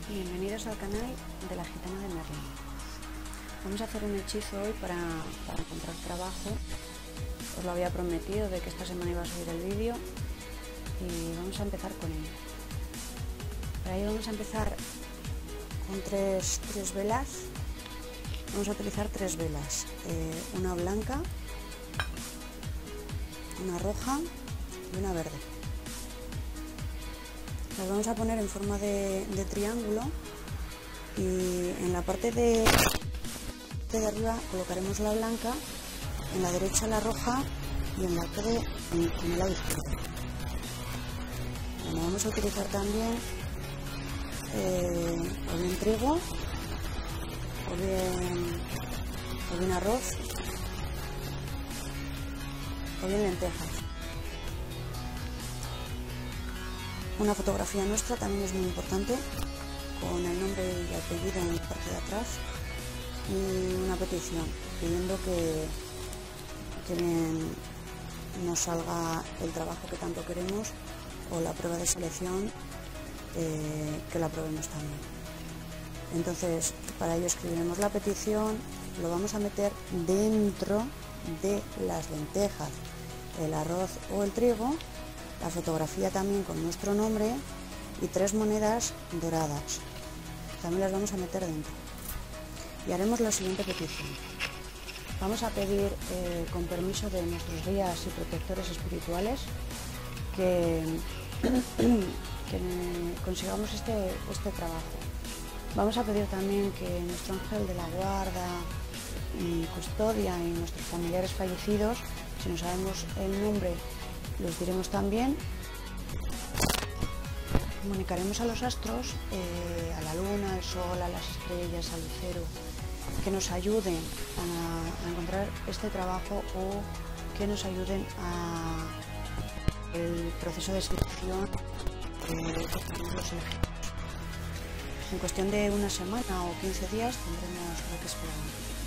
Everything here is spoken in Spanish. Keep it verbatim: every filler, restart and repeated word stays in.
Bienvenidos al canal de la Gitana de Merlín. Vamos a hacer un hechizo hoy para, para encontrar trabajo. Os lo había prometido de que esta semana iba a subir el vídeo y vamos a empezar con ello. Para ello vamos a empezar con tres, tres velas. Vamos a utilizar tres velas, eh, una blanca, una roja y una verde. Las vamos a poner en forma de, de triángulo y en la parte de, de arriba colocaremos la blanca, en la derecha la roja y en la parte de, en, en el lado izquierdo. Bueno, vamos a utilizar también eh, o bien trigo o bien, o bien arroz o bien lentejas. Una fotografía nuestra también es muy importante, con el nombre y apellido en la parte de atrás, y una petición pidiendo que, que bien nos salga el trabajo que tanto queremos o la prueba de selección, eh, que la aprobemos también. Entonces, para ello escribiremos la petición, lo vamos a meter dentro de las lentejas, el arroz o el trigo, la fotografía también con nuestro nombre y tres monedas doradas. También las vamos a meter dentro. Y haremos la siguiente petición. Vamos a pedir, eh, con permiso de nuestros guías y protectores espirituales, que, que consigamos este, este trabajo. Vamos a pedir también que nuestro ángel de la guarda y custodia y nuestros familiares fallecidos, si no sabemos el nombre, los diremos también. Comunicaremos a los astros, eh, a la luna, al sol, a las estrellas, al lucero, que nos ayuden a, a encontrar este trabajo o que nos ayuden a el proceso de selección de los elegidos. En cuestión de una semana o quince días tendremos lo que esperamos.